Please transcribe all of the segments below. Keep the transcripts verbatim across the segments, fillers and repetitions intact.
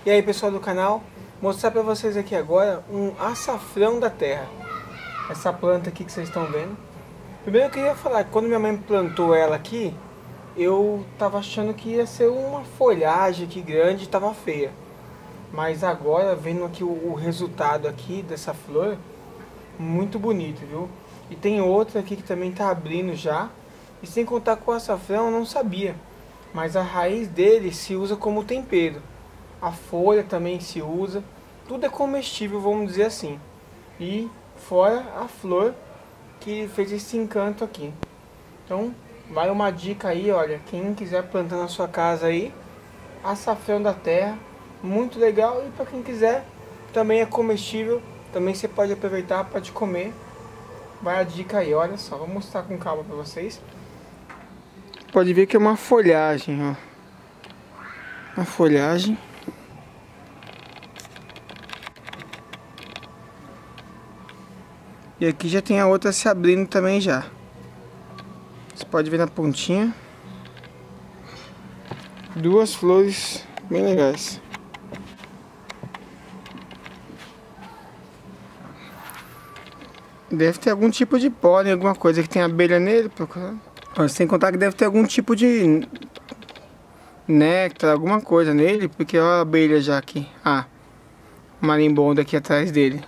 E aí pessoal do canal, mostrar para vocês aqui agora um açafrão da terra. Essa planta aqui que vocês estão vendo. Primeiro eu queria falar que quando minha mãe plantou ela aqui, eu tava achando que ia ser uma folhagem aqui grande e tava feia. Mas agora, vendo aqui o, o resultado aqui dessa flor, muito bonito, viu? E tem outra aqui que também tá abrindo já. E sem contar com o açafrão, eu não sabia. Mas a raiz dele se usa como tempero. A folha também se usa. Tudo é comestível, vamos dizer assim. E fora a flor que fez esse encanto aqui. Então, vai uma dica aí, olha. Quem quiser plantar na sua casa aí, açafrão da terra. Muito legal. E para quem quiser, também é comestível. Também você pode aproveitar, pode comer. Vai a dica aí, olha só. Vou mostrar com calma para vocês. Pode ver que é uma folhagem, ó. Uma folhagem. E aqui já tem a outra se abrindo também já. Você pode ver na pontinha. Duas flores bem legais. Deve ter algum tipo de pólen, alguma coisa que tem abelha nele. Sem contar que deve ter algum tipo de néctar, alguma coisa nele. Porque olha a abelha já aqui. Ah, marimbondo aqui atrás dele.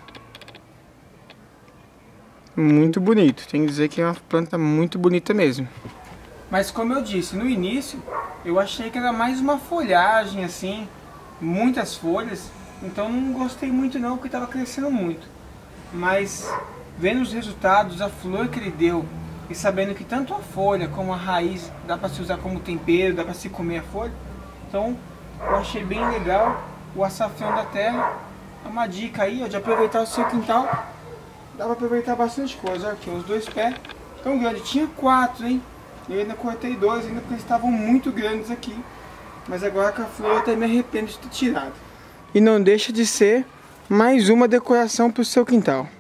Muito bonito, tem que dizer que é uma planta muito bonita mesmo. Mas como eu disse no início, eu achei que era mais uma folhagem assim, muitas folhas. Então não gostei muito não, porque estava crescendo muito. Mas vendo os resultados, a flor que ele deu, e sabendo que tanto a folha como a raiz dá para se usar como tempero, dá para se comer a folha. Então eu achei bem legal o açafrão da terra. É uma dica aí, ó, de aproveitar o seu quintal. Dá pra aproveitar bastante coisa. Olha aqui, os dois pés tão grandes. Tinha quatro, hein? Eu ainda cortei dois, ainda porque eles estavam muito grandes aqui. Mas agora com a flor eu até me arrependo de ter tirado. E não deixa de ser mais uma decoração pro seu quintal.